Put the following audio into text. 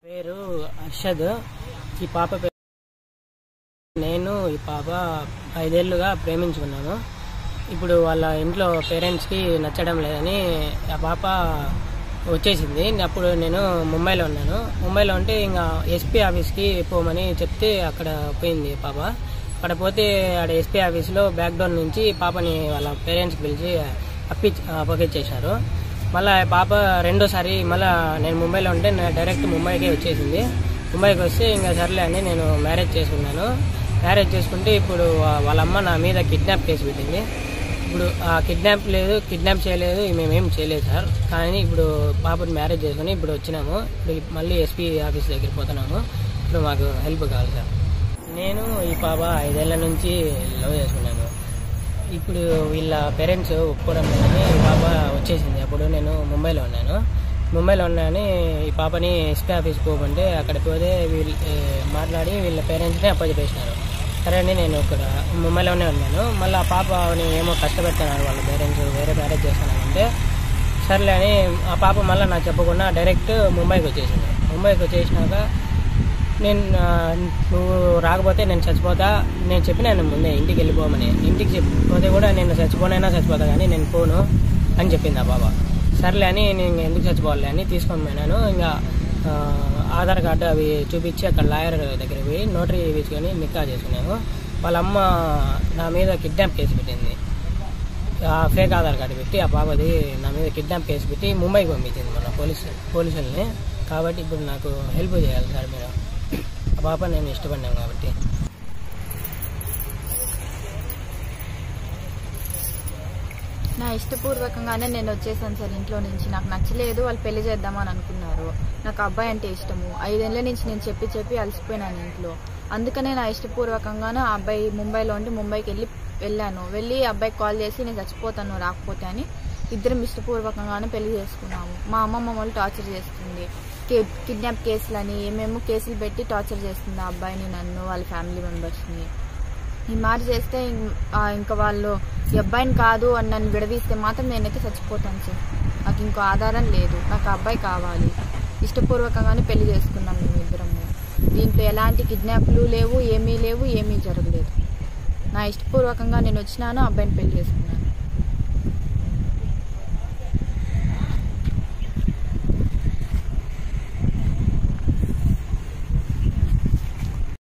పేరు అర్షద్. ఈ పాప పేరు. నేను ఈ పాప 5 ఏళ్లుగా ప్రేమించుకున్నాను. ఇప్పుడు వాళ్ళ ఇంట్లో పేరెంట్స్కి నచ్చడం లేదని ఆ పాప వచ్చేసింది. అప్పుడు నేను ముంబైలో ఉన్నాను. ముంబైలో ఉంటే ఇంకా ఎస్పీ ఆఫీస్కి పోమని చెప్తే అక్కడ పోయింది పాప. అక్కడ పోతే ఆడ ఎస్పీ ఆఫీస్లో బ్యాక్ డోర్ నుంచి పాపని వాళ్ళ పేరెంట్స్కి పిలిచి అప్పగించేశారు. మళ్ళీ పాప రెండోసారి మళ్ళీ నేను ముంబైలో ఉంటే డైరెక్ట్ ముంబైకే వచ్చేసింది. ముంబైకి వస్తే ఇంకా సర్లే అని నేను మ్యారేజ్ చేసుకున్నాను. మ్యారేజ్ చేసుకుంటే ఇప్పుడు వాళ్ళ అమ్మ నా మీద కిడ్నాప్ కేసు పెట్టింది. ఇప్పుడు కిడ్నాప్ చేయలేదు, మేమేం చేయలేదు సార్. కానీ ఇప్పుడు పాపని మ్యారేజ్ చేసుకుని ఇప్పుడు వచ్చినాము. ఇప్పుడు మళ్ళీ ఎస్పీ ఆఫీస్ దగ్గరికి పోతున్నాము. ఇప్పుడు మాకు హెల్ప్ కావాలి సార్. నేను ఈ పాప 5 ఏళ్ల నుంచి లవ్ చేసుకున్నాను. ఇప్పుడు వీళ్ళ పేరెంట్స్ ఒప్పుకోవడం లేదని ఈ పాప వచ్చేసింది. అప్పుడు నేను ముంబైలో ఉన్నాను. ఈ పాపని ఎస్పీ ఆఫీస్కి పోమంటే అక్కడ పోతే వీళ్ళు మాట్లాడి వీళ్ళ పేరెంట్స్ని అప్పచెప్పేసినారు. సరే అని నేను ఇక్కడ ముంబైలోనే ఉన్నాను. మళ్ళీ ఆ పాపని ఏమో కష్టపెడుతున్నారు వాళ్ళ పేరెంట్స్, వేరే మ్యారేజ్ చేస్తానంటే సర్లే అని ఆ పాప మళ్ళీ నాకు చెప్పకుండా డైరెక్ట్ ముంబైకి వచ్చేసింది. ముంబైకి వచ్చేసినాక నువ్వు రాకపోతే నేను చచ్చిపోతా, నేను చెప్పినాను ముందే ఇంటికి వెళ్ళిపోమని. ఇంటికి చెప్పిపోతే కూడా నేను చచ్చిపోతా కానీ నేను పోను అని చెప్పింది ఆ పాప. సర్లే అని నేను ఎందుకు చచ్చిపోవాలి అని తీసుకొని పోయినాను. ఇంకా ఆధార్ కార్డు అవి చూపించి అక్కడ లాయర్ దగ్గర పోయి నోటరీ వేసుకొని నిక్కా చేసుకున్నాను. వాళ్ళ అమ్మ నా మీద కిడ్నాప్ కేసు పెట్టింది. ఫేక్ ఆధార్ కార్డు పెట్టి ఆ పాపది నా మీద కిడ్నాప్ కేసు పెట్టి ముంబైకి పంపించింది మన పోలీసుల్ని. కాబట్టి ఇప్పుడు నాకు హెల్ప్ చేయాలి సార్ మీరు. ఆ పాప నేను ఇష్టపడినాను కాబట్టి. నా ఇష్టపూర్వకంగానే నేను వచ్చేసాను సార్ ఇంట్లో నుంచి. నాకు నచ్చలేదు, వాళ్ళు పెళ్లి చేద్దామని అనుకున్నారు. నాకు అబ్బాయి అంటే ఇష్టము. 5 ఏళ్ల నుంచి నేను చెప్పి అలసిపోయినాను ఇంట్లో. అందుకనే నా ఇష్టపూర్వకంగానే ఆ అబ్బాయి ముంబైలో ఉండి ముంబైకి వెళ్ళి అబ్బాయికి కాల్ చేసి నేను చచ్చిపోతాను రాకపోతే అని ఇద్దరం ఇష్టపూర్వకంగానే పెళ్లి చేసుకున్నాము. మా అమ్మమ్మ వాళ్ళు టార్చర్ చేస్తుంది, కిడ్నాప్ కేసులని ఏమేమో కేసులు పెట్టి టార్చర్ చేస్తుంది ఆ అబ్బాయిని, నన్ను, వాళ్ళ ఫ్యామిలీ మెంబర్స్ని. ఈ మాట చేస్తే ఇంకా వాళ్ళు ఈ అబ్బాయిని కాదు అని నన్ను విడదీస్తే మాత్రం నేనైతే చచ్చిపోతాను సార్. నాకు ఇంకో ఆధారం లేదు, నాకు అబ్బాయి కావాలి. ఇష్టపూర్వకంగానే పెళ్లి చేసుకున్నాం మేమిద్దరము. దీంట్లో ఎలాంటి కిడ్నాప్లు లేవు, ఏమీ జరగలేదు. నా ఇష్టపూర్వకంగా నేను వచ్చినాను, అబ్బాయిని పెళ్లి చేసుకున్నాను.